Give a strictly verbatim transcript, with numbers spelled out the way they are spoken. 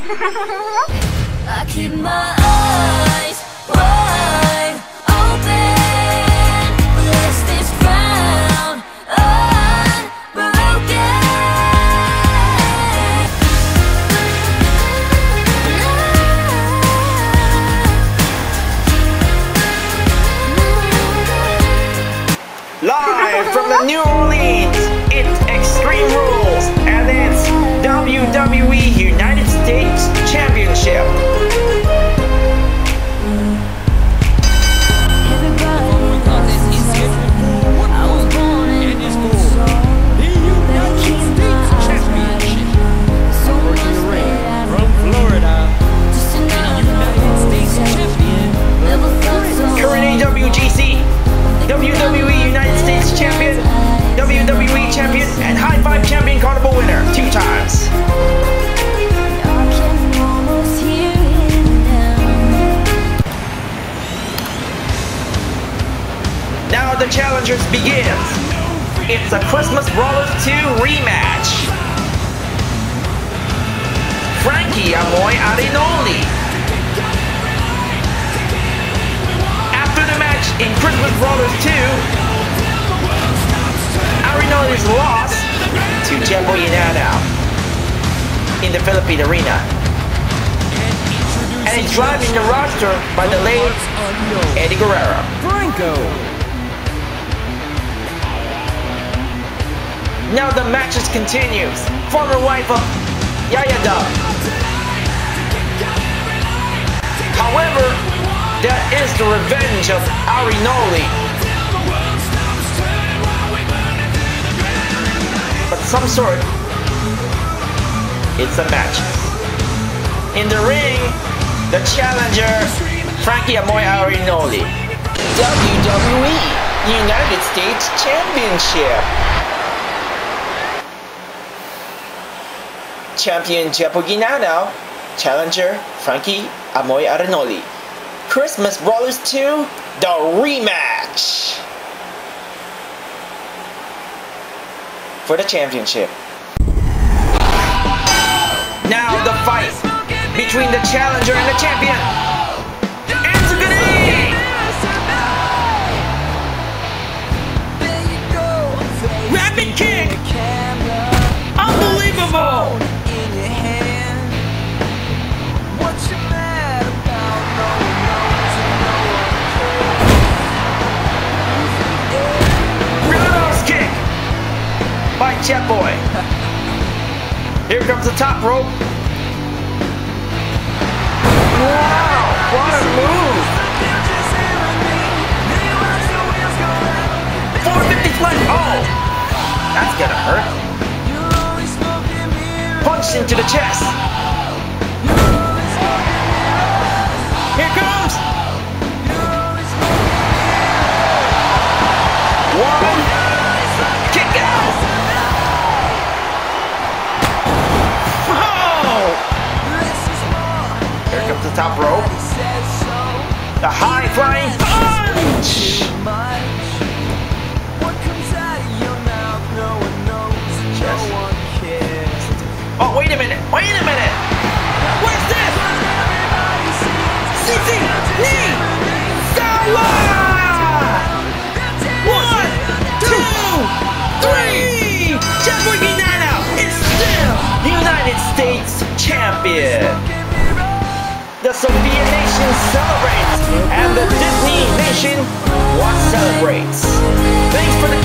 I keep my eyes wide open, bless this ground unbroken. Live from the New Orleans, it's Extreme Rules, and it's W W E United States Championship. Current A W G C, W W E United States Champion, W W E Champion, and High Five Champion Carnival winner two times. Now the challengers begins. It's a Christmas Brawlers two rematch. Frankie Amoy Arinoli. After the match in Christmas Brawlers two, Arinoli's lost to Jepo Yanao in the Philippine Arena. And he's driving the roster by the late Eddie Guerrero. Franco. Now the matches continues. Former wife of Yaya Dub. However, that is the revenge of Arinoli. But some sort, it's a match. In the ring, the challenger, Frankie Amoy Arinoli. W W E United States Championship. Champion Jepo Ginanao, challenger Frankie Amoy Arinoli. Christmas Brawlers two, the rematch for the championship. Now the fight between the challenger and the champion. Antigone! Rapid kick! Unbelievable! By Jet Boy. Here comes the top rope. Wow, what a move! four fifty flash. Oh, that's gonna hurt. Punch into the chest. Here comes. One. Kick out. Here comes the top rope. The high flying punch! Oh, wait a minute! Wait a minute! What's this? C C! Knee! Sawa! One, two, three! Jepo Ginanao is still United States Champion! The Soviet nation celebrates, and the Disney nation what celebrates. Thanks for the